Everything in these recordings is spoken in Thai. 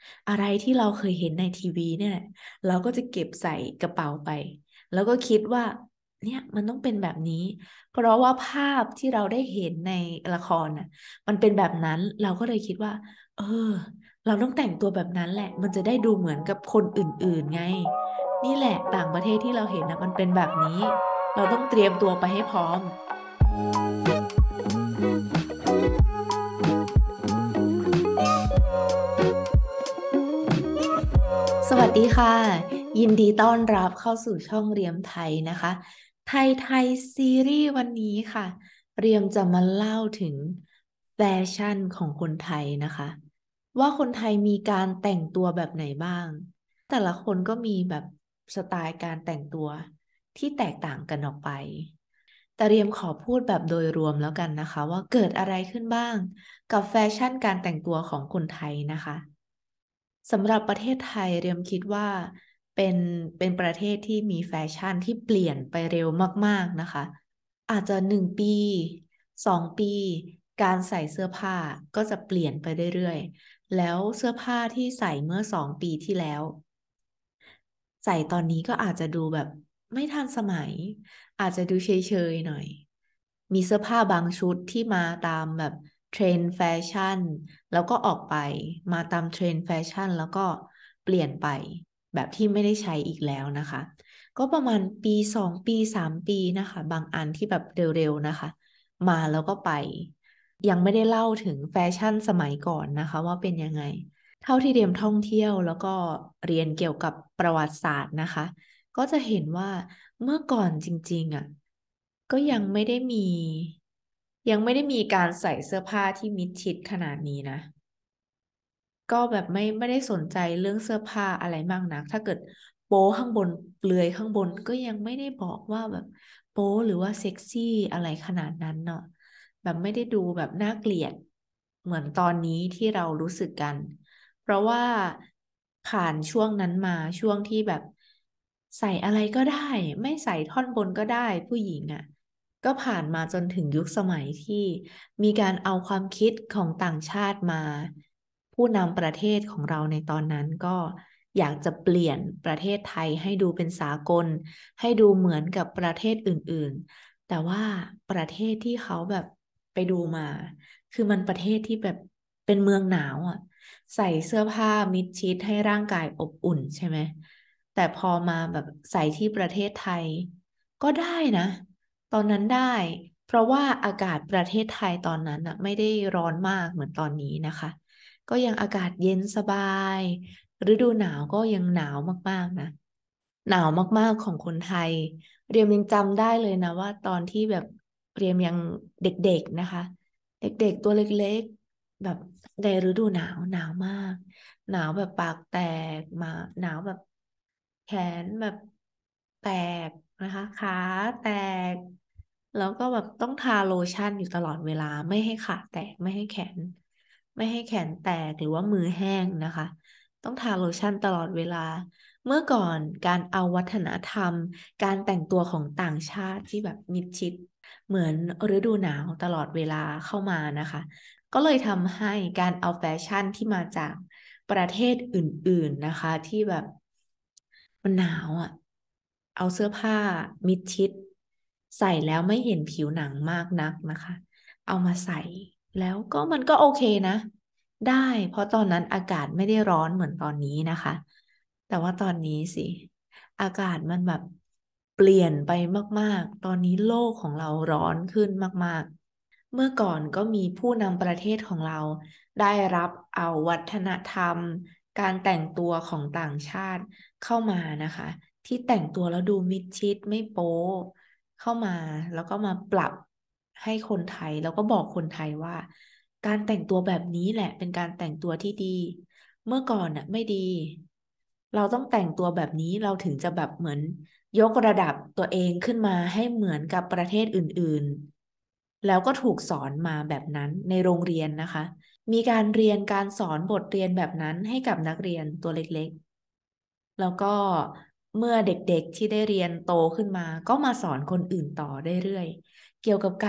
อะไรที่เราเคยเห็นในทีวีเนี่ยแหละเราก็จะเก็บใส่กระเป๋าไปแล้วก็คิดว่าเนี่ยมันต้องเป็นแบบนี้เพราะว่าภาพที่เราได้เห็นในละครน่ะมันเป็นแบบนั้นเราก็เลยคิดว่าเออเราต้องแต่งตัวแบบนั้นแหละมันจะได้ดูเหมือนกับคนอื่นๆไงนี่แหละต่างประเทศที่เราเห็นนะมันเป็นแบบนี้เราต้องเตรียมตัวไปให้พร้อม สวัสดีค่ะยินดีต้อนรับเข้าสู่ช่องเรียมไทยนะคะไทยไทยซีรีส์วันนี้ค่ะเรียมจะมาเล่าถึงแฟชั่นของคนไทยนะคะว่าคนไทยมีการแต่งตัวแบบไหนบ้างแต่ละคนก็มีแบบสไตล์การแต่งตัวที่แตกต่างกันออกไปแต่เรียมขอพูดแบบโดยรวมแล้วกันนะคะว่าเกิดอะไรขึ้นบ้างกับแฟชั่นการแต่งตัวของคนไทยนะคะ สำหรับประเทศไทยเรียมคิดว่าเป็นเป็นประเทศที่มีแฟชั่นที่เปลี่ยนไปเร็วมากๆนะคะอาจจะ1 ปี2 ปีการใส่เสื้อผ้าก็จะเปลี่ยนไปเรื่อยๆแล้วเสื้อผ้าที่ใส่เมื่อ2 ปีที่แล้วใส่ตอนนี้ก็อาจจะดูแบบไม่ทันสมัยอาจจะดูเฉยๆหน่อยมีเสื้อผ้าบางชุดที่มาตามแบบเทรนด์แฟชั่น แล้วก็ออกไปมาตามเทรนด์แฟชั่นแล้วก็เปลี่ยนไปแบบที่ไม่ได้ใช้อีกแล้วนะคะก็ประมาณปี2 ปี3 ปีนะคะบางอันที่แบบเร็วๆนะคะมาแล้วก็ไปยังไม่ได้เล่าถึงแฟชั่นสมัยก่อนนะคะว่าเป็นยังไงเท่าที่เรียนท่องเที่ยวแล้วก็เรียนเกี่ยวกับประวัติศาสตร์นะคะก็จะเห็นว่าเมื่อก่อนจริงๆอ่ะก็ยังไม่ได้มีการใส่เสื้อผ้าที่มิดชิดขนาดนี้นะ ก็แบบไม่ได้สนใจเรื่องเสื้อผ้าอะไรมากนักถ้าเกิดโป๊ข้างบนเปลือยข้างบนก็ยังไม่ได้บอกว่าแบบโป๊หรือว่าเซ็กซี่อะไรขนาดนั้นเนาะแบบไม่ได้ดูแบบน่าเกลียดเหมือนตอนนี้ที่เรารู้สึกกันเพราะว่าผ่านช่วงนั้นมาช่วงที่แบบใส่อะไรก็ได้ไม่ใส่ท่อนบนก็ได้ผู้หญิงอ่ะ ก็ผ่านมาจนถึงยุคสมัยที่มีการเอาความคิดของต่างชาติมาผู้นำประเทศของเราในตอนนั้นก็อยากจะเปลี่ยนประเทศไทยให้ดูเป็นสากลให้ดูเหมือนกับประเทศอื่นๆแต่ว่าประเทศที่เขาแบบไปดูมาคือมันประเทศที่แบบเป็นเมืองหนาวอ่ะใส่เสื้อผ้ามิดชิดให้ร่างกายอบอุ่นใช่ไหมแต่พอมาแบบใส่ที่ประเทศไทยก็ได้นะ ตอนนั้นได้เพราะว่าอากาศประเทศไทยตอนนั้นอ่ะไม่ได้ร้อนมากเหมือนตอนนี้นะคะก็ยังอากาศเย็นสบายฤดูหนาวก็ยังหนาวมากๆนะหนาวมากๆของคนไทยเรียมยังจำได้เลยนะว่าตอนที่แบบเรียมยังเด็กๆนะคะเด็กๆตัวเล็กๆแบบในฤดูหนาวหนาวมากหนาวแบบปากแตกมาหนาวแบบแขนแบบแตกนะคะขาแตก แล้วก็แบบต้องทาโลชั่นอยู่ตลอดเวลาไม่ให้ขาแตกไม่ให้แขนแตกหรือว่ามือแห้งนะคะต้องทาโลชั่นตลอดเวลาเมื่อก่อนการเอาวัฒนธรรมการแต่งตัวของต่างชาติที่แบบมิดชิดเหมือนฤดูหนาวตลอดเวลาเข้ามานะคะก็เลยทำให้การเอาแฟชั่นที่มาจากประเทศอื่นๆนะคะที่แบบมันหนาวอ่ะเอาเสื้อผ้ามิดชิด ใส่แล้วไม่เห็นผิวหนังมากนักนะคะเอามาใส่แล้วก็มันก็โอเคนะได้เพราะตอนนั้นอากาศไม่ได้ร้อนเหมือนตอนนี้นะคะแต่ว่าตอนนี้สิอากาศมันแบบเปลี่ยนไปมากๆตอนนี้โลกของเราร้อนขึ้นมากๆเมื่อก่อนก็มีผู้นำประเทศของเราได้รับเอาวัฒนธรรมการแต่งตัวของต่างชาติเข้ามานะคะที่แต่งตัวแล้วดูมิดชิดไม่โป๊ เข้ามาแล้วก็มาปรับให้คนไทยแล้วก็บอกคนไทยว่าการแต่งตัวแบบนี้แหละเป็นการแต่งตัวที่ดีเมื่อก่อนน่ะไม่ดีเราต้องแต่งตัวแบบนี้เราถึงจะแบบเหมือนยกระดับตัวเองขึ้นมาให้เหมือนกับประเทศอื่นๆแล้วก็ถูกสอนมาแบบนั้นในโรงเรียนนะคะมีการเรียนการสอนบทเรียนแบบนั้นให้กับนักเรียนตัวเล็กๆ แล้วก็เมื่อเด็กๆที่ได้เรียนโตขึ้นมาก็มาสอนคนอื่นต่อได้เรื่อยเกี่ยวกับ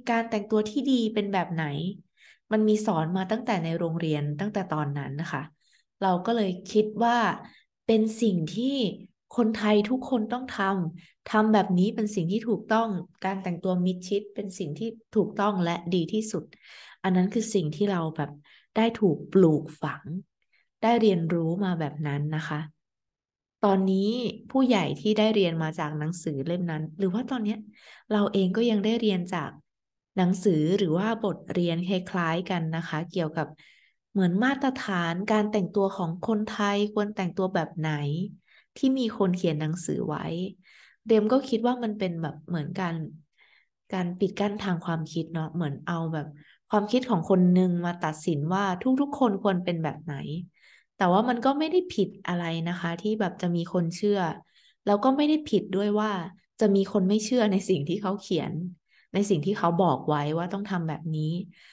การแต่งตัวที่ดีเป็นแบบไหนมันมีสอนมาตั้งแต่ในโรงเรียนตั้งแต่ตอนนั้นนะคะเราก็เลยคิดว่าเป็นสิ่งที่คนไทยทุกคนต้องทำแบบนี้เป็นสิ่งที่ถูกต้องการแต่งตัวมิดชิดเป็นสิ่งที่ถูกต้องและดีที่สุดอันนั้นคือสิ่งที่เราแบบได้ถูกปลูกฝังได้เรียนรู้มาแบบนั้นนะคะ ตอนนี้ผู้ใหญ่ที่ได้เรียนมาจากหนังสือเล่มนั้นหรือว่าตอนเนี้ยเราเองก็ยังได้เรียนจากหนังสือหรือว่าบทเรียนคล้ายๆกันนะคะเกี่ยวกับเหมือนมาตรฐานการแต่งตัวของคนไทยควรแต่งตัวแบบไหนที่มีคนเขียนหนังสือไว้เดมก็คิดว่ามันเป็นแบบเหมือนการปิดกั้นทางความคิดเนาะเหมือนเอาแบบความคิดของคนหนึ่งมาตัดสินว่าทุกๆคนควรเป็นแบบไหน แต่ว่ามันก็ไม่ได้ผิดอะไรนะคะที่แบบจะมีคนเชื่อแล้วก็ไม่ได้ผิดด้วยว่าจะมีคนไม่เชื่อในสิ่งที่เขาเขียนในสิ่งที่เขาบอกไว้ว่าต้องทำแบบนี้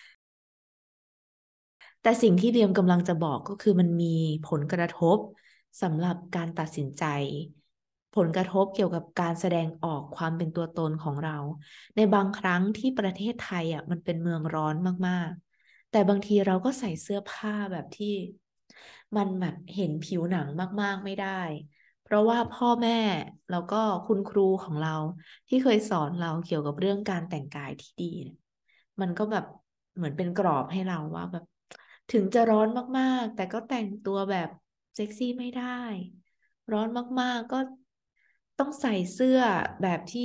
แต่สิ่งที่เรียมกำลังจะบอกก็คือมันมีผลกระทบสำหรับการตัดสินใจผลกระทบเกี่ยวกับการแสดงออกความเป็นตัวตนของเราในบางครั้งที่ประเทศไทยมันเป็นเมืองร้อนมากๆแต่บางทีเราก็ใส่เสื้อผ้าแบบที่มันแบบเห็นผิวหนังมากๆไม่ได้เพราะว่าพ่อแม่แล้วก็คุณครูของเราที่เคยสอนเราเกี่ยวกับเรื่องการแต่งกายที่ดีเนี่ย มันก็แบบเหมือนเป็นกรอบให้เราว่าแบบถึงจะร้อนมากๆแต่ก็แต่งตัวแบบเซ็กซี่ไม่ได้ร้อนมากๆก็ต้องใส่เสื้อแบบที่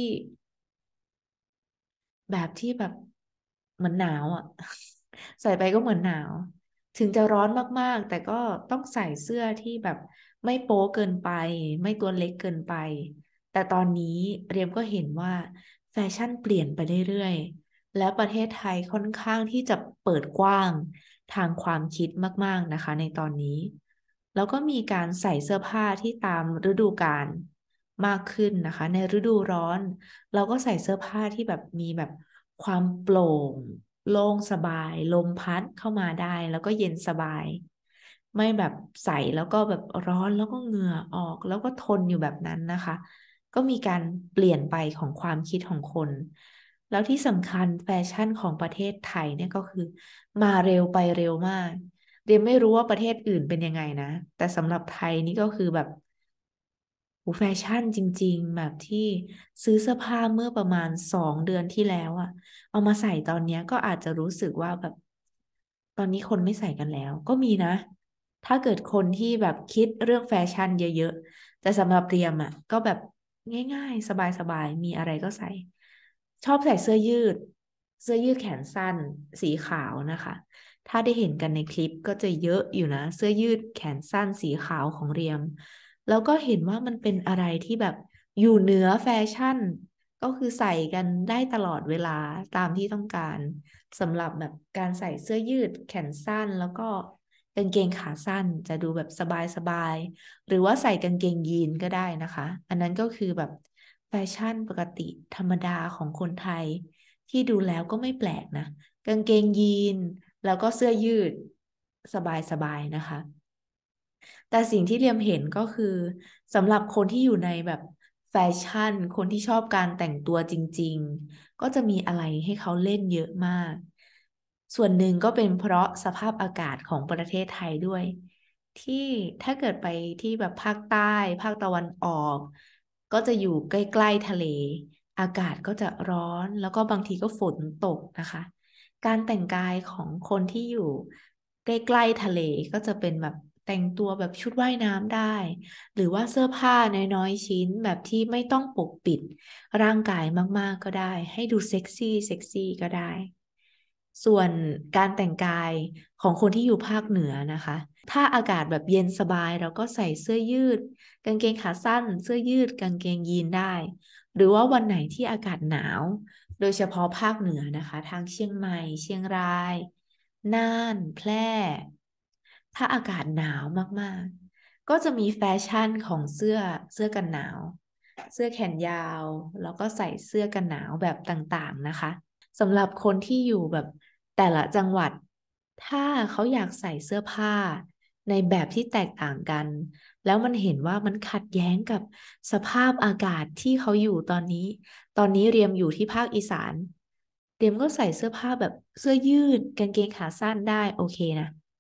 แบบเหมือนหนาวอ่ะใส่ไปก็เหมือนหนาวถึงจะร้อนมากๆแต่ก็ต้องใส่เสื้อที่แบบไม่โป๊เกินไปไม่ตัวเล็กเกินไปแต่ตอนนี้เรียมก็เห็นว่าแฟชั่นเปลี่ยนไปเรื่อยๆ และประเทศไทยค่อนข้างที่จะเปิดกว้างทางความคิดมากๆนะคะในตอนนี้แล้วก็มีการใส่เสื้อผ้าที่ตามฤดูกาลมากขึ้นนะคะในฤดูร้อนเราก็ใส่เสื้อผ้าที่แบบมีแบบความโปร่งโล่งสบายลมพัดเข้ามาได้แล้วก็เย็นสบายไม่แบบใส่แล้วก็แบบร้อนแล้วก็เหงื่อออกแล้วก็ทนอยู่แบบนั้นนะคะก็มีการเปลี่ยนไปของความคิดของคน แล้วที่สำคัญแฟชั่นของประเทศไทยเนี่ยก็คือมาเร็วไปเร็วมากเรียนไม่รู้ว่าประเทศอื่นเป็นยังไงนะแต่สำหรับไทยนี่ก็คือแบบโหแฟชั่นจริงๆแบบที่ซื้อเสื้อผ้าเมื่อประมาณ2 เดือนที่แล้วอะเอามาใส่ตอนเนี้ยก็อาจจะรู้สึกว่าแบบตอนนี้คนไม่ใส่กันแล้วก็มีนะถ้าเกิดคนที่แบบคิดเรื่องแฟชั่นเยอะๆแต่สำหรับเรียมอะก็แบบง่ายๆสบายๆมีอะไรก็ใส่ ชอบใส่เสื้อยืดแขนสั้นสีขาวนะคะถ้าได้เห็นกันในคลิปก็จะเยอะอยู่นะเสื้อยืดแขนสั้นสีขาวของเรียมแล้วก็เห็นว่ามันเป็นอะไรที่แบบอยู่เหนือแฟชั่นก็คือใส่กันได้ตลอดเวลาตามที่ต้องการสำหรับแบบการใส่เสื้อยืดแขนสั้นแล้วก็กางเกงขาสั้นจะดูแบบสบายๆหรือว่าใส่กางเกงยีนก็ได้นะคะอันนั้นก็คือแบบ แฟชั่นปกติธรรมดาของคนไทยที่ดูแล้วก็ไม่แปลกนะกางเกงยีนแล้วก็เสื้อยืดสบายๆนะคะแต่สิ่งที่เรียมเห็นก็คือสำหรับคนที่อยู่ในแบบแฟชั่นคนที่ชอบการแต่งตัวจริงๆก็จะมีอะไรให้เขาเล่นเยอะมากส่วนหนึ่งก็เป็นเพราะสภาพอากาศของประเทศไทยด้วย ที่ถ้าเกิดไปที่แบบภาคใต้ภาคตะวันออกก็จะอยู่ใกล้ๆทะเลอากาศก็จะร้อนแล้วก็บางทีก็ฝนตกนะคะการแต่งกายของคนที่อยู่ใกล้ๆทะเลก็จะเป็นแบบแต่งตัวแบบชุดว่ายน้ำได้หรือว่าเสื้อผ้าน้อยๆชิ้นแบบที่ไม่ต้องปกปิดร่างกายมากๆก็ได้ให้ดูเซ็กซี่ก็ได้ส่วนการแต่งกายของคนที่อยู่ภาคเหนือนะคะ ถ้าอากาศแบบเย็นสบายเราก็ใส่เสื้อยืดกางเกงขาสั้นเสื้อยืดกางเกงยีนได้หรือว่าวันไหนที่อากาศหนาวโดยเฉพาะภาคเหนือนะคะทางเชียงใหม่เชียงรายน่านแพร่ถ้าอากาศหนาวมากๆก็จะมีแฟชั่นของเสื้อกันหนาวเสื้อแขนยาวแล้วก็ใส่เสื้อกันหนาวแบบต่างๆนะคะ สำหรับคนที่อยู่แบบแต่ละจังหวัดถ้าเขาอยากใส่เสื้อผ้าในแบบที่แตกต่างกันแล้วมันเห็นว่ามันขัดแย้งกับสภาพอากาศที่เขาอยู่ตอนนี้เรียมอยู่ที่ภาคอีสานเรียมก็ใส่เสื้อผ้าแบบเสื้อยืดกางเกงขาสั้นได้โอเคนะแต่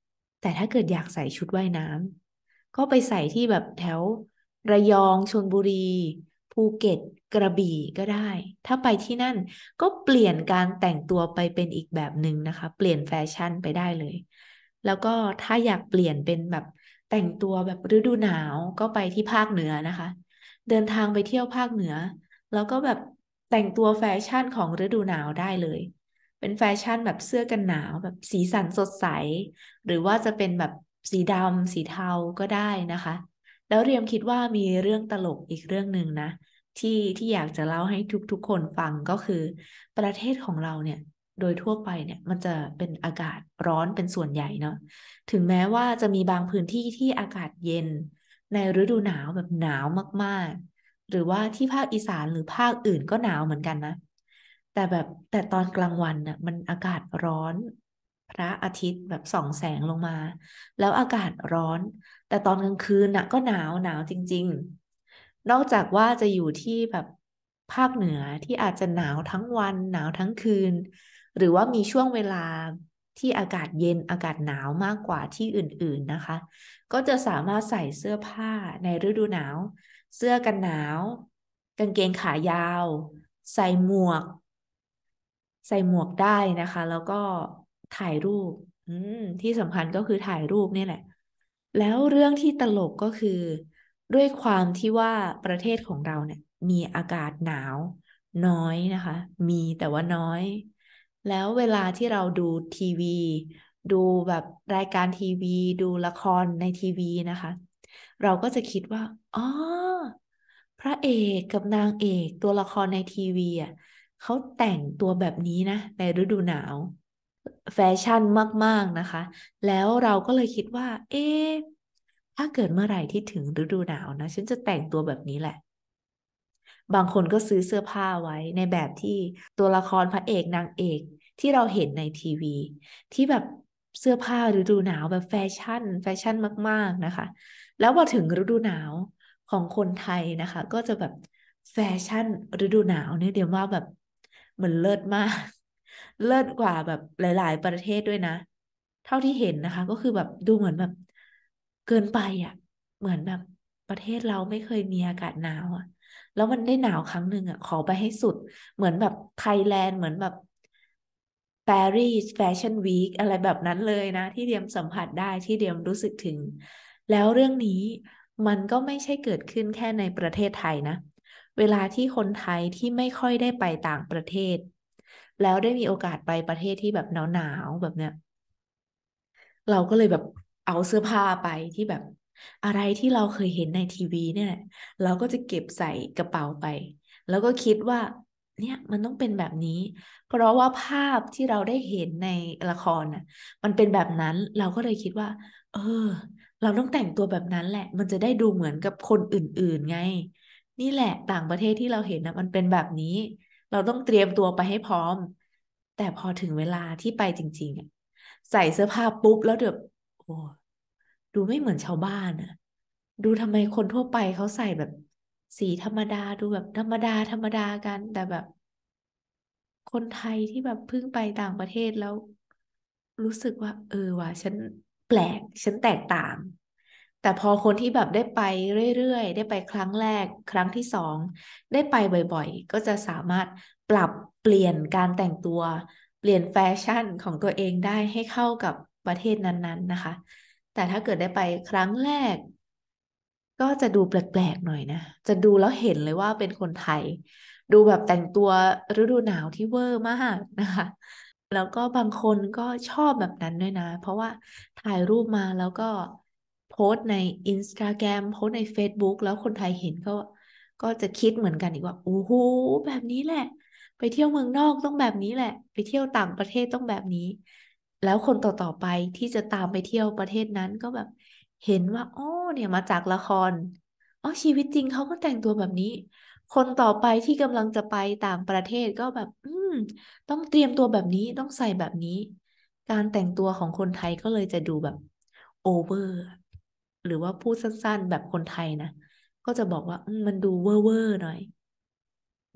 แต่ถ้าเกิดอยากใส่ชุดว่ายน้ำก็ไปใส่ที่แบบแถวระยองชลบุรีภูเก็ตกระบี่ก็ได้ถ้าไปที่นั่นก็เปลี่ยนการแต่งตัวไปเป็นอีกแบบหนึ่งนะคะเปลี่ยนแฟชั่นไปได้เลยแล้วก็ถ้าอยากเปลี่ยนเป็นแบบแต่งตัวแบบฤดูหนาวก็ไปที่ภาคเหนือนะคะเดินทางไปเที่ยวภาคเหนือแล้วก็แบบแต่งตัวแฟชั่นของฤดูหนาวได้เลยเป็นแฟชั่นแบบเสื้อกันหนาวแบบสีสันสดใส หรือว่าจะเป็นแบบสีดำสีเทาก็ได้นะคะแล้วเรียมคิดว่ามีเรื่องตลกอีกเรื่องหนึ่งนะที่อยากจะเล่าให้ทุกๆคนฟังก็คือประเทศของเราเนี่ยโดยทั่วไปเนี่ยมันจะเป็นอากาศร้อนเป็นส่วนใหญ่เนาะถึงแม้ว่าจะมีบางพื้นที่ที่อากาศเย็นในฤดูหนาวแบบหนาวมากๆหรือว่าที่ภาคอีสานหรือภาคอื่นก็หนาวเหมือนกันนะแต่ตอนกลางวันน่ะมันอากาศร้อนพระอาทิตย์แบบส่องแสงลงมาแล้วอากาศร้อนแต่ตอนกลางคืนน่ะก็หนาวจริงๆนอกจากว่าจะอยู่ที่แบบภาคเหนือที่อาจจะหนาวทั้งวันหนาวทั้งคืนหรือว่ามีช่วงเวลาที่อากาศเย็นอากาศหนาวมากกว่าที่อื่นๆนะคะก็จะสามารถใส่เสื้อผ้าในฤดูหนาวเสื้อกันหนาวกางเกงขายาวใส่หมวก ใส่หมวกได้นะคะแล้วก็ถ่ายรูปที่สำคัญก็คือถ่ายรูปนี่แหละแล้วเรื่องที่ตลกก็คือด้วยความที่ว่าประเทศของเราเนี่ยมีอากาศหนาวน้อยนะคะมีแต่ว่าน้อยแล้วเวลาที่เราดูทีวีดูแบบรายการทีวีดูละครในทีวีนะคะเราก็จะคิดว่าอ๋อพระเอกกับนางเอกตัวละครในทีวีอ่ะ เขาแต่งตัวแบบนี้นะในฤดูหนาวแฟชั่นมากๆนะคะแล้วเราก็เลยคิดว่าเอ๊ะถ้าเกิดเมื่อไหร่ที่ถึงฤดูหนาวนะฉันจะแต่งตัวแบบนี้แหละ บางคนก็ซื้อเสื้อผ้าไว้ในแบบที่ตัวละครพระเอกนางเอกที่เราเห็นในทีวีที่แบบเสื้อผ้าฤดูหนาวแบบแฟชั่นมากๆนะคะแล้วพอถึงฤดูหนาวของคนไทยนะคะก็จะแบบแฟชั่นฤดูหนาวเนี่ยเดี๋ยวว่าแบบเหมือนเลิศมากเลิศกว่าแบบหลายๆประเทศด้วยนะเท่าที่เห็นนะคะก็คือแบบดูเหมือนแบบเกินไปอ่ะเหมือนแบบประเทศเราไม่เคยมีอากาศหนาวอ่ะ แล้วมันได้หนาวครั้งหนึ่งอ่ะขอไปให้สุดเหมือนแบบไทยแลนด์เหมือนแบบปารีสแฟชั่นวีคอะไรแบบนั้นเลยนะที่เดียมสัมผัสได้ที่เดียมรู้สึกถึงแล้วเรื่องนี้มันก็ไม่ใช่เกิดขึ้นแค่ในประเทศไทยนะเวลาที่คนไทยที่ไม่ค่อยได้ไปต่างประเทศแล้วได้มีโอกาสไปประเทศที่แบบหนาวแบบเนี้ย เราก็เลยแบบเอาเสื้อผ้าไปที่แบบอะไรที่เราเคยเห็นในทีวีเนี่ยแหละเราก็จะเก็บใส่กระเป๋าไปแล้วก็คิดว่าเนี่ยมันต้องเป็นแบบนี้เพราะว่าภาพที่เราได้เห็นในละครน่ะมันเป็นแบบนั้นเราก็เลยคิดว่าเออเราต้องแต่งตัวแบบนั้นแหละมันจะได้ดูเหมือนกับคนอื่นๆไงนี่แหละต่างประเทศที่เราเห็นนะมันเป็นแบบนี้เราต้องเตรียมตัวไปให้พร้อมแต่พอถึงเวลาที่ไปจริงๆอะ ใส่เสื้อผ้าปุ๊บแล้วเดี๋ยวโอ้ดูไม่เหมือนชาวบ้านอะดูทำไมคนทั่วไปเขาใส่แบบสีธรรมดาดูแบบธรรมดากันแต่แบบคนไทยที่แบบเพิ่งไปต่างประเทศแล้วรู้สึกว่าว่ะฉันแปลกฉันแตกต่างแต่พอคนที่แบบได้ไปเรื่อยๆได้ไปครั้งแรกครั้งที่สองได้ไปบ่อยๆก็จะสามารถปรับเปลี่ยนการแต่งตัว เปลี่ยนแฟชั่นของตัวเองได้ให้เข้ากับประเทศนั้นๆนะคะแต่ถ้าเกิดได้ไปครั้งแรกก็จะดูแปลกๆหน่อยนะจะดูแล้วเห็นเลยว่าเป็นคนไทยดูแบบแต่งตัวฤดูหนาวที่เวอร์มากนะคะแล้วก็บางคนก็ชอบแบบนั้นด้วยนะเพราะว่าถ่ายรูปมาแล้วก็โพสต์ใน Instagram โพสต์ใน Facebook แล้วคนไทยเห็นก็จะคิดเหมือนกันอีกว่าโอ้โหแบบนี้แหละ ไปเที่ยวเมืองนอกต้องแบบนี้แหละไปเที่ยวต่างประเทศต้องแบบนี้แล้วคนต่อไปที่จะตามไปเที่ยวประเทศนั้นก็แบบเห็นว่าอ๋อเนี่ยมาจากละครอ๋อชีวิตจริงเขาก็แต่งตัวแบบนี้คนต่อไปที่กำลังจะไปต่างประเทศก็แบบต้องเตรียมตัวแบบนี้ต้องใส่แบบนี้การแต่งตัวของคนไทยก็เลยจะดูแบบโอเวอร์หรือว่าพูดสั้นๆแบบคนไทยนะก็จะบอกว่ามันดูเวอร์หน่อย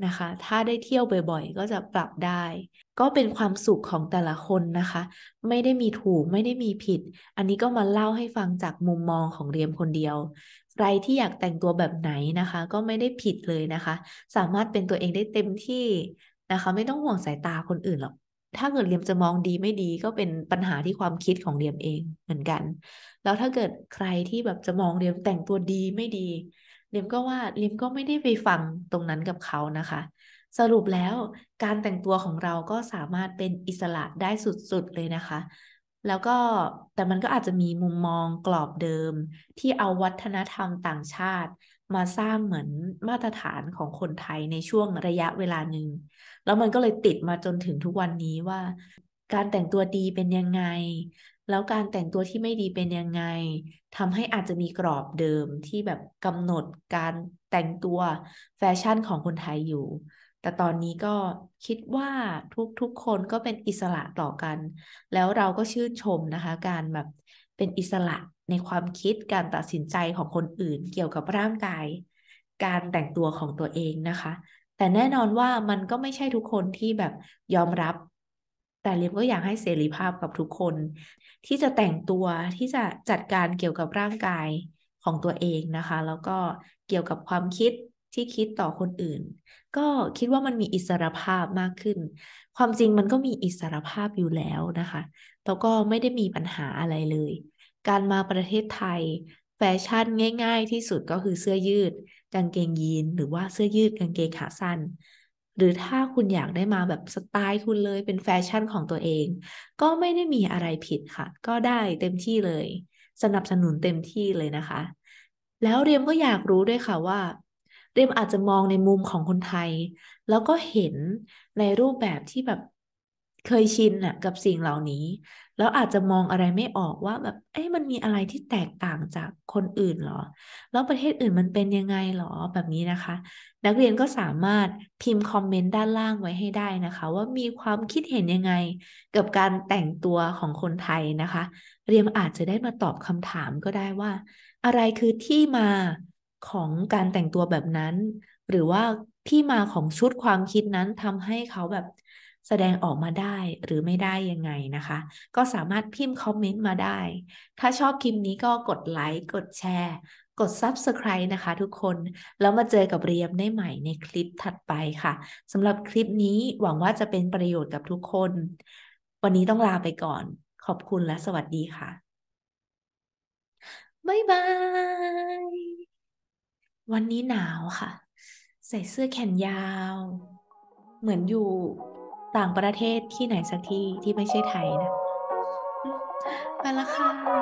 นะคะ ถ้าได้เที่ยวบ่อยๆก็จะปรับได้ก็เป็นความสุขของแต่ละคนนะคะไม่ได้มีถูกไม่ได้มีผิดอันนี้ก็มาเล่าให้ฟังจากมุมมองของเรียมคนเดียวใครที่อยากแต่งตัวแบบไหนนะคะก็ไม่ได้ผิดเลยนะคะสามารถเป็นตัวเองได้เต็มที่นะคะไม่ต้องห่วงสายตาคนอื่นหรอกถ้าเกิดเรียมจะมองดีไม่ดีก็เป็นปัญหาที่ความคิดของเรียมเองเหมือนกันแล้วถ้าเกิดใครที่แบบจะมองเรียมแต่งตัวดีไม่ดีเรียมก็ว่าเรียมก็ไม่ได้ไปฟังตรงนั้นกับเขานะคะ สรุปแล้วการแต่งตัวของเราก็สามารถเป็นอิสระได้สุดๆเลยนะคะแล้วก็แต่มันก็อาจจะมีมุมมองกรอบเดิมที่เอาวัฒนธรรมต่างชาติมาสร้างเหมือนมาตรฐานของคนไทยในช่วงระยะเวลาหนึ่งแล้วมันก็เลยติดมาจนถึงทุกวันนี้ว่าการแต่งตัวดีเป็นยังไงแล้วการแต่งตัวที่ไม่ดีเป็นยังไงทำให้อาจจะมีกรอบเดิมที่แบบกำหนดการแต่งตัวแฟชั่นของคนไทยอยู่ แต่ตอนนี้ก็คิดว่าทุกคนก็เป็นอิสระต่อกัน แล้วเราก็ชื่นชมนะคะการแบบเป็นอิสระในความคิดการตัดสินใจของคนอื่นเกี่ยวกับร่างกายการแต่งตัวของตัวเองนะคะ แต่แน่นอนว่ามันก็ไม่ใช่ทุกคนที่แบบยอมรับ แต่เรียมก็อยากให้เสรีภาพกับทุกคนที่จะแต่งตัวที่จะจัดการเกี่ยวกับร่างกายของตัวเองนะคะแล้วก็เกี่ยวกับความคิดที่คิดต่อคนอื่น ก็คิดว่ามันมีอิสรภาพมากขึ้น ความจริงมันก็มีอิสรภาพอยู่แล้วนะคะแล้วก็ไม่ได้มีปัญหาอะไรเลย การมาประเทศไทยแฟชั่นง่ายๆที่สุดก็คือเสื้อยืดกางเกงยีนหรือว่าเสื้อยืดกางเกงขาสั้นหรือถ้าคุณอยากได้มาแบบสไตล์คุณเลยเป็นแฟชั่นของตัวเองก็ไม่ได้มีอะไรผิดค่ะก็ได้เต็มที่เลยสนับสนุนเต็มที่เลยนะคะแล้วเรียมก็อยากรู้ด้วยค่ะว่าเรียมอาจจะมองในมุมของคนไทย แล้วก็เห็นในรูปแบบที่แบบเคยชินน่ะกับสิ่งเหล่านี้แล้วอาจจะมองอะไรไม่ออกว่าแบบเอ๊ะมันมีอะไรที่แตกต่างจากคนอื่นเหรอแล้วประเทศอื่นมันเป็นยังไงเหรอแบบนี้นะคะนักเรียนก็สามารถพิมพ์คอมเมนต์ด้านล่างไว้ให้ได้นะคะว่ามีความคิดเห็นยังไงกับการแต่งตัวของคนไทยนะคะเรียมอาจจะได้มาตอบคำถามก็ได้ว่าอะไรคือที่มาของการแต่งตัวแบบนั้น หรือว่าที่มาของชุดความคิดนั้นทำให้เขาแบบแสดงออกมาได้หรือไม่ได้ยังไงนะคะก็สามารถพิมพ์คอมเมนต์มาได้ถ้าชอบคลิปนี้ก็กดไลค์กดแชร์กด Subscribe นะคะทุกคนแล้วมาเจอกับเรียมได้ใหม่ในคลิปถัดไปค่ะสำหรับคลิปนี้หวังว่าจะเป็นประโยชน์กับทุกคนวันนี้ต้องลาไปก่อนขอบคุณและสวัสดีค่ะบ๊ายบายวันนี้หนาวค่ะใส่เสื้อแขนยาว เหมือนอยู่ต่างประเทศที่ไหนสักที่ที่ไม่ใช่ไทยนะอืมไปละค่ะ